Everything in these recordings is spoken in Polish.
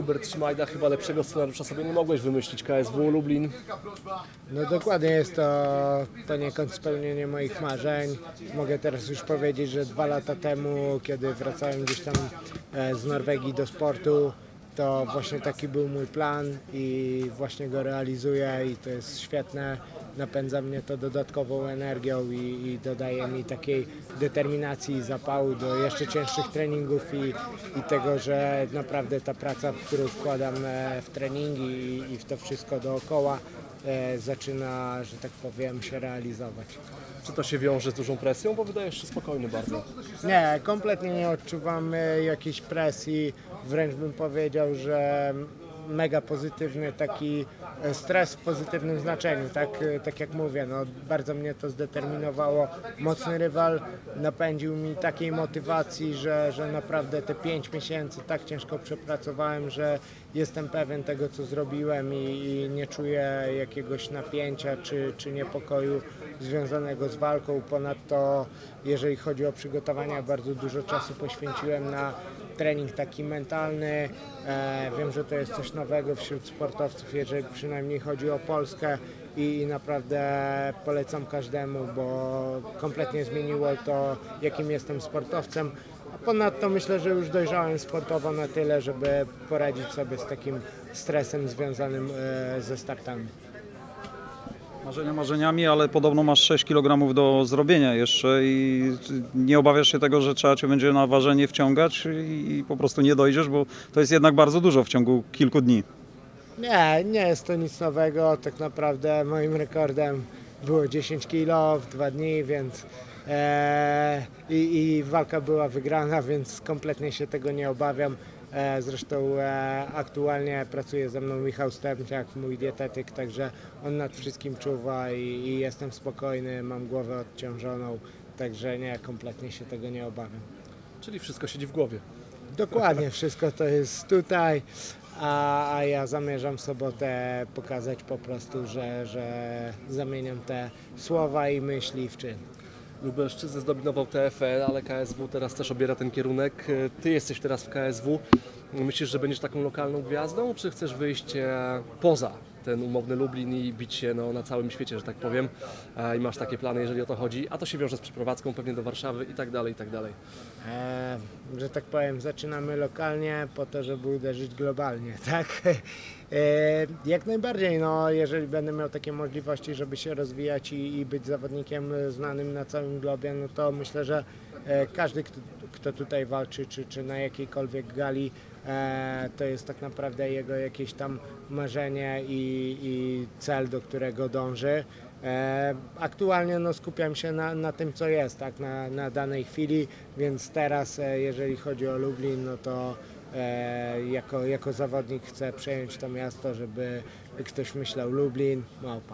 Hubert Szmajda, chyba lepszego scenariusza sobie nie mogłeś wymyślić. KSW Lublin. No dokładnie, jest to poniekąd spełnienie moich marzeń. Mogę teraz już powiedzieć, że 2 lata temu, kiedy wracałem gdzieś tam z Norwegii do sportu, to właśnie taki był mój plan i właśnie go realizuję i to jest świetne. Napędza mnie to dodatkową energią i dodaje mi takiej determinacji i zapału do jeszcze cięższych treningów i tego, że naprawdę ta praca, którą wkładam w treningi i w to wszystko dookoła zaczyna, że tak powiem, się realizować. Czy to się wiąże z dużą presją? Bo wydajesz się spokojny bardzo. Nie, kompletnie nie odczuwam jakiejś presji, wręcz bym powiedział, że mega pozytywny taki stres w pozytywnym znaczeniu, tak jak mówię, no, bardzo mnie to zdeterminowało. Mocny rywal napędził mi takiej motywacji, że naprawdę te 5 miesięcy tak ciężko przepracowałem, że jestem pewien tego, co zrobiłem i nie czuję jakiegoś napięcia czy niepokoju związanego z walką. Ponadto, jeżeli chodzi o przygotowania, bardzo dużo czasu poświęciłem na trening taki mentalny. Wiem, że to jest coś nowego wśród sportowców, jeżeli przynajmniej chodzi o Polskę i naprawdę polecam każdemu, bo kompletnie zmieniło to, jakim jestem sportowcem. A ponadto myślę, że już dojrzałem sportowo na tyle, żeby poradzić sobie z takim stresem związanym ze startami. Marzenia marzeniami, ale podobno masz 6 kg do zrobienia jeszcze i nie obawiasz się tego, że trzeba cię będzie na ważenie wciągać i po prostu nie dojdziesz, bo to jest jednak bardzo dużo w ciągu kilku dni. Nie jest to nic nowego. Tak naprawdę moim rekordem było 10 kg w 2 dni, więc i walka była wygrana, więc kompletnie się tego nie obawiam. Zresztą aktualnie pracuje ze mną Michał Stępniak, mój dietetyk, także on nad wszystkim czuwa i jestem spokojny, mam głowę odciążoną, także nie, kompletnie się tego nie obawiam. Czyli wszystko siedzi w głowie. Dokładnie, wszystko to jest tutaj, a ja zamierzam w sobotę pokazać po prostu, że zamieniam te słowa i myśli w czyn. Lubelszczyzny zdominował TFL, ale KSW teraz też obiera ten kierunek. Ty jesteś teraz w KSW. Myślisz, że będziesz taką lokalną gwiazdą, czy chcesz wyjść poza ten umowny Lublin i bić się na całym świecie, że tak powiem? I masz takie plany, jeżeli o to chodzi, a to się wiąże z przeprowadzką pewnie do Warszawy i tak dalej, i tak dalej. Że tak powiem, zaczynamy lokalnie po to, żeby uderzyć globalnie, tak? Jak najbardziej, no, jeżeli będę miał takie możliwości, żeby się rozwijać i być zawodnikiem znanym na całym globie, no to myślę, że każdy, kto tutaj walczy, czy na jakiejkolwiek gali, to jest tak naprawdę jego jakieś tam marzenie i cel, do którego dąży. Aktualnie no, skupiam się na tym, co jest, tak, na danej chwili, więc teraz, jeżeli chodzi o Lublin, no to jako zawodnik chcę przejąć to miasto, żeby ktoś myślał Lublin, małpa.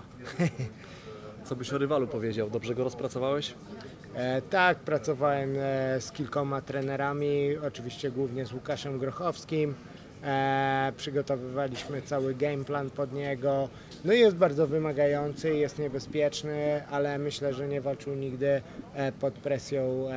Co byś o rywalu powiedział? Dobrze go rozpracowałeś? Tak, pracowałem z kilkoma trenerami, oczywiście głównie z Łukaszem Grochowskim. Przygotowywaliśmy cały game plan pod niego. No i jest bardzo wymagający, jest niebezpieczny, ale myślę, że nie walczył nigdy pod presją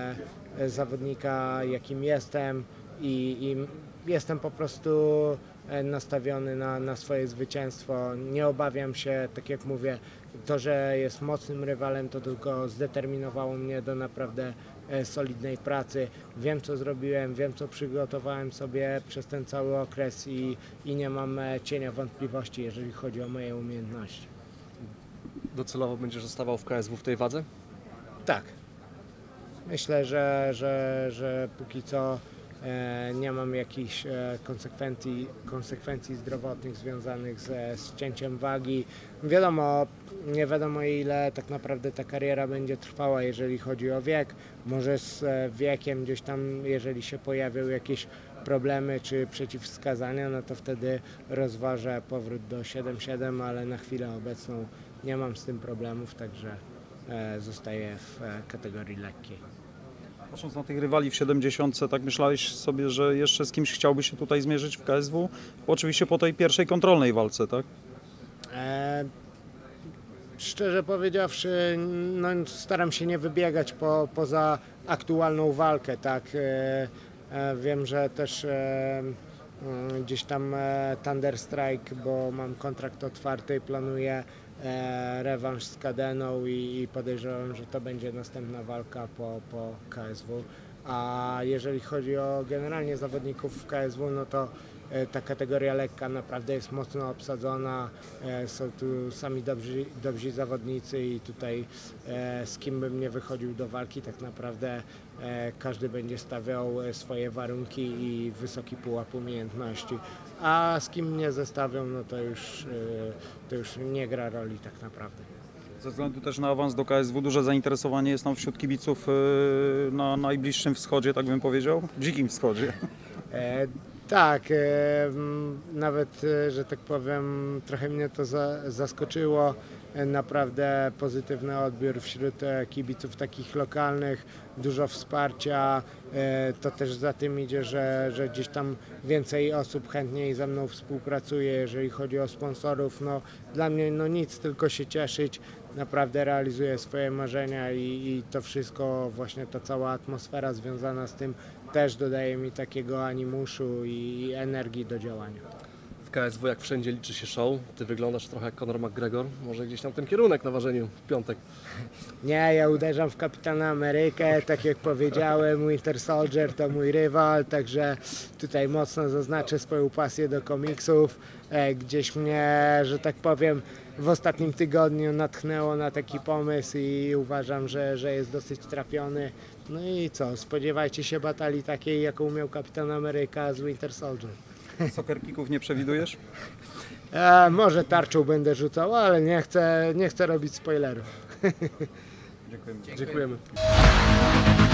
zawodnika, jakim jestem i jestem po prostu nastawiony na swoje zwycięstwo. Nie obawiam się, tak jak mówię, to, że jest mocnym rywalem, to tylko zdeterminowało mnie do naprawdę solidnej pracy. Wiem, co zrobiłem, wiem, co przygotowałem sobie przez ten cały okres i nie mam cienia wątpliwości, jeżeli chodzi o moje umiejętności. Docelowo będziesz zostawał w KSW w tej wadze? Tak. Myślę, że póki co nie mam jakichś konsekwencji zdrowotnych związanych z cięciem wagi. Wiadomo, nie wiadomo ile tak naprawdę ta kariera będzie trwała, jeżeli chodzi o wiek. Może z wiekiem gdzieś tam, jeżeli się pojawią jakieś problemy czy przeciwwskazania, no to wtedy rozważę powrót do 7-7, ale na chwilę obecną nie mam z tym problemów, także zostaję w kategorii lekkiej. Patrząc na tych rywali w 70, tak myślałeś sobie, że jeszcze z kimś chciałbyś się tutaj zmierzyć w KSW? Oczywiście po tej pierwszej kontrolnej walce, tak? Szczerze powiedziawszy, no, staram się nie wybiegać poza aktualną walkę, tak? Wiem, że też gdzieś tam Thunder Strike, bo mam kontrakt otwarty i planuję rewanż z Cadeną i podejrzewam, że to będzie następna walka po KSW. A jeżeli chodzi o generalnie zawodników w KSW, no to ta kategoria lekka naprawdę jest mocno obsadzona, są tu sami dobrzy zawodnicy i tutaj z kim bym nie wychodził do walki, tak naprawdę każdy będzie stawiał swoje warunki i wysoki pułap umiejętności, a z kim nie zestawią, no to już nie gra roli tak naprawdę. Ze względu też na awans do KSW duże zainteresowanie jest tam wśród kibiców na najbliższym wschodzie, tak bym powiedział, dzikim wschodzie. Tak, nawet, że tak powiem, trochę mnie to zaskoczyło. Naprawdę pozytywny odbiór wśród kibiców takich lokalnych, dużo wsparcia. To też za tym idzie, że gdzieś tam więcej osób chętniej ze mną współpracuje, jeżeli chodzi o sponsorów. No, dla mnie no nic, tylko się cieszyć. Naprawdę realizuję swoje marzenia i to wszystko, właśnie ta cała atmosfera związana z tym też dodaje mi takiego animuszu i energii do działania. W KSW jak wszędzie liczy się show. Ty wyglądasz trochę jak Conor McGregor. Może gdzieś tam ten kierunek na ważeniu w piątek. Nie, ja uderzam w Kapitana Amerykę, tak jak powiedziałem, Winter Soldier to mój rywal, także tutaj mocno zaznaczę swoją pasję do komiksów. Gdzieś mnie, że tak powiem, w ostatnim tygodniu natchnęło na taki pomysł i uważam, że jest dosyć trafiony. No i co, spodziewajcie się batalii takiej, jaką miał Kapitan Ameryka z Winter Soldier. Soccer kicków nie przewidujesz? Może tarczą będę rzucał, ale nie chcę robić spoilerów. Dziękujemy. Dziękujemy.